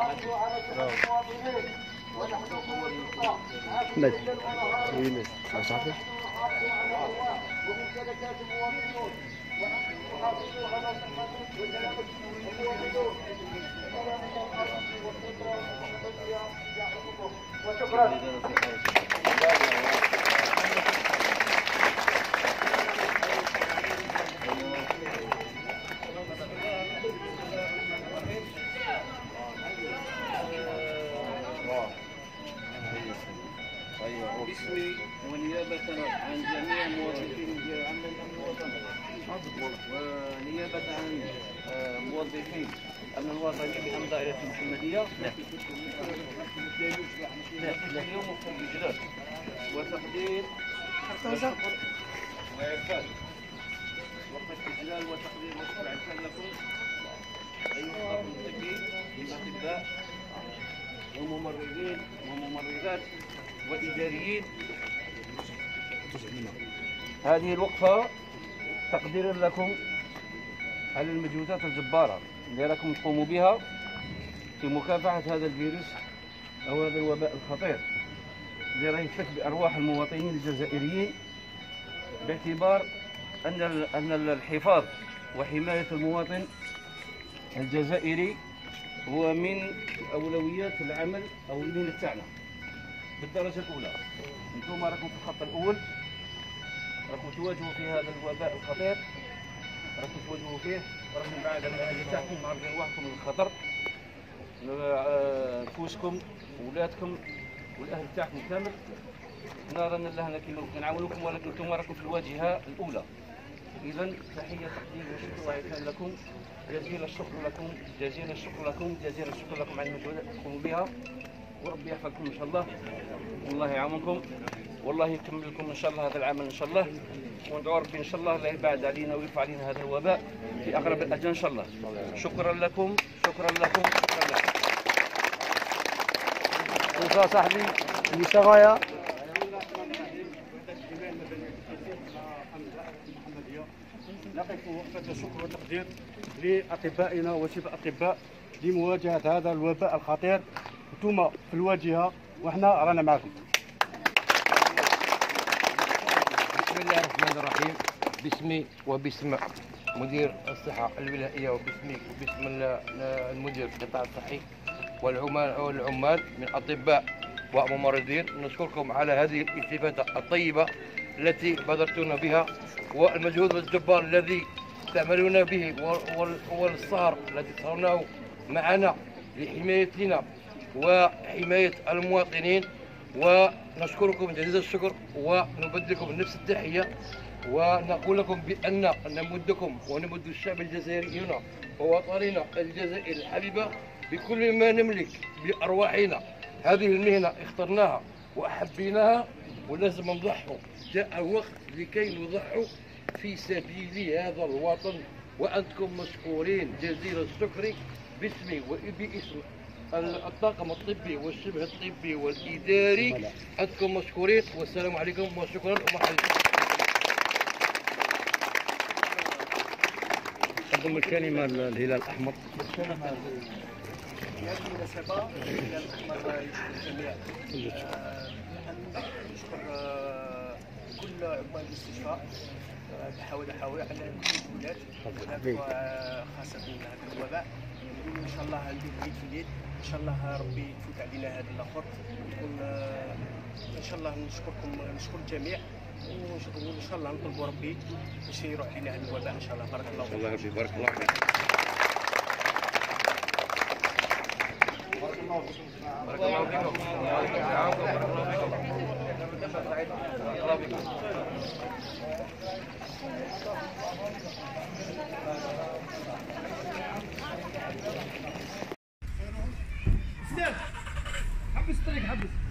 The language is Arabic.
وشكرا. باسمي ونيابة عن جميع موظفين عمل الأمن الوطني ونيابة عن موظفين الأمن الوطني بأمن دائرة المحمدية اليوم في الإجلاس وتقدير الشكر وإعفاء وقت إجلال وتقدير مشكور عفان لكم أيها المتقين الأطباء وممرضين وممرضات وإداريين. هذه الوقفة تقديرا لكم على المجهودات الجبارة اللي راكم تقوموا بها في مكافحة هذا الفيروس أو هذا الوباء الخطير اللي راه يفتك بأرواح المواطنين الجزائريين، باعتبار أن الحفاظ وحماية المواطن الجزائري هو من أولويات العمل أو المهنة تاعنا بالدرجة الأولى. أنتم راكم في الخط الأول، راكم تواجهوا في هذا الوباء الخطير، راكم تواجهوا فيه، راكم بعد الأهل تاعكم معرضين روحكم للخطر، نفوسكم وولادكم والأهل تاعكم كامل. نرى أن الله كيما نعاونوكم، ولكن أنتم راكم في الواجهة الأولى. إذا تحية تقدير وشكر الله يكون لكم، جزيل الشكر لكم، جزيل الشكر لكم، جزيل الشكر لكم على المجهودات اللي تقوموا بها، وربي يحفظكم ان شاء الله، والله يعاونكم، والله يكمل لكم ان شاء الله هذا العمل ان شاء الله، وندعو ربي ان شاء الله لا يبعد علينا ويرفع علينا هذا الوباء في اقرب الاجل ان شاء الله. شكرا لكم، شكرا لكم، شكرا لكم. صاحبي اللي سرايا نقف وقفة شكر وتقدير لأطبائنا وشبه الأطباء لمواجهة هذا الوباء الخطير. انتم في الواجهة وحنا رانا معكم. بسم الله الرحمن الرحيم. باسمي وباسم مدير الصحة الولائية وباسمي وباسم المدير القطاع الصحي والعمال من أطباء وممرضين، نشكركم على هذه الاستفادة الطيبة التي بادرتونا بها، والمجهود الجبار الذي تعملون به، والسهر الذي سهرناه معنا لحمايتنا وحماية المواطنين، ونشكركم جزيل الشكر ونبدلكم نفس التحية، ونقول لكم بأن نمدكم ونمد الشعب الجزائري هنا ووطننا الجزائري الحبيبة بكل ما نملك بأرواحنا. هذه المهنة اخترناها وأحبيناها ولازم نضحوا، جاء الوقت لكي نضحوا في سبيل هذا الوطن، وأنتم مشكورين جزيل الشكر باسمي وباسم الطاقم الطبي والشبه الطبي والإداري. أنتم مشكورين، والسلام عليكم وشكرا ومرحبا. قدم الكلمة للهلال الأحمر. في هذه المناسبة الهلال الأحمر يشكر الجميع، نشكر كل عمال الاستشفاء بحاول على المجهودات، خاصة هذا الوباء. نقول إن شاء الله ندير عيد في اليد، إن شاء الله ربي يفوت علينا هذا الآخر، ونكون إن شاء الله نشكر الجميع، وإن شاء الله نطلبوا ربي باش يروح علينا هذا الوباء إن شاء الله. بارك الله فيك. الله ربي بارك الله فيك. بارك الله فيكم. حبس الطريق، حبس.